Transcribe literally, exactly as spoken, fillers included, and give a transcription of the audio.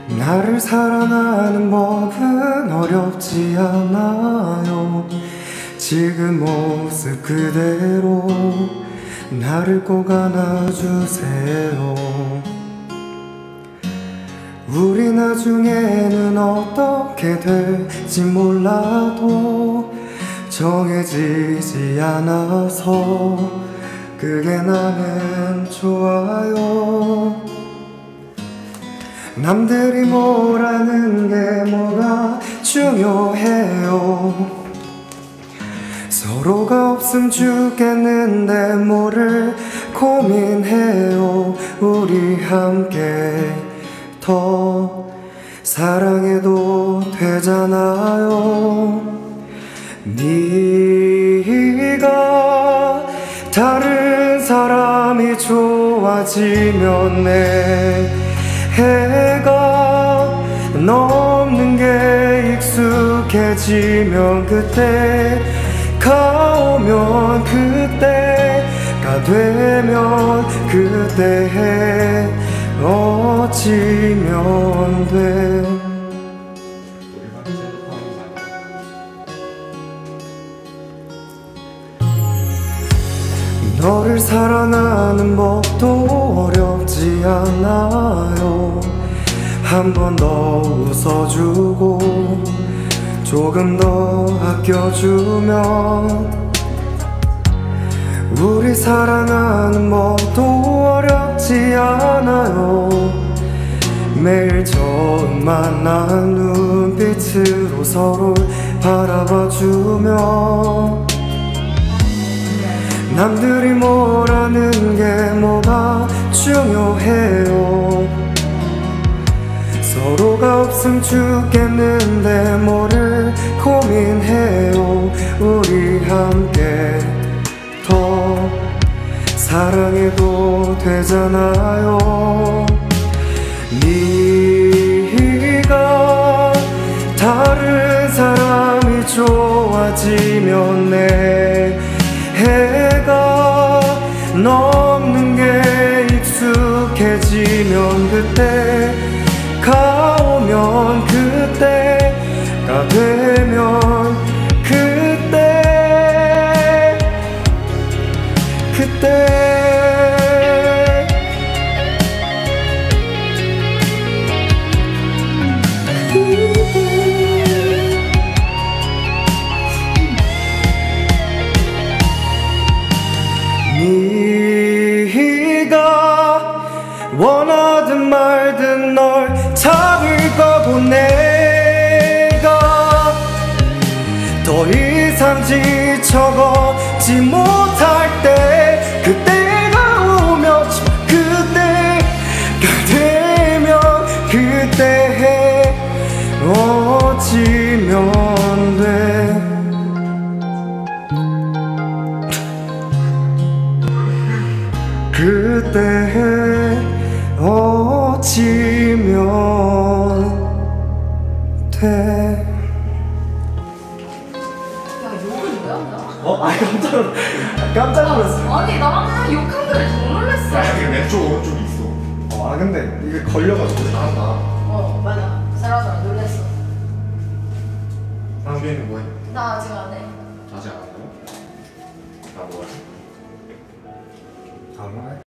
나를 사랑하는 법은 어렵지 않아요. 지금 모습 그대로 나를 꼭 안아주세요. 우리 나중에는 어떻게 될지 몰라도 정해지지 않아서 그게 나는 좋아요. 남들이 뭐라는 게 뭐가 중요해요. 서로가 없음 죽겠는데 뭐를 고민해요. 우리 함께 더 사랑해도 되잖아요. 네가 다른 사람이 좋아지면 내 해가 넘는 게 익숙해지면 그때가 오면 그때가 되면 그때 헤어지면 돼. 너를 사랑하는 법도 어렵지 않아요. 한 번 더 웃어주고 조금 더 아껴주면 우리 사랑하는 법도 어렵지 않아요. 매일 처음 만난 눈빛으로 서로 바라봐주며 남들이 뭐라는 게 뭐가 중요해요. 서로가 없음 죽겠는데 뭐를 고민해요. 우리 함께 더 사랑해도 되잖아요. 네가 다른 사람이 좋아지면 내 해가 넘는 게 익숙해지면 그때가 오면 그때가 되면 그때 그때 네가 원하든 말든 널 잡을 거고 내가 더 이상 지쳐걷지 못할 때 그때가 오면 그때가 되면 그때 헤어지면 돼. 그때 헤어지면 돼. 야, 욕은 뭐야, 나? 어? 아니 깜짝 놀랐어. 깜짝 놀랐어. 아니, 나랑 욕한 거에 더 놀랐어. 야, 여기 왼쪽 오른쪽 있어. 어, 아 근데 이게 걸려가지고 잘한다. 어, 맞아. 잘하더라, 놀랐어. 상주이는 뭐해? 나 아직 안 해. 아직 안 하고? 나 뭐하지? 안 해.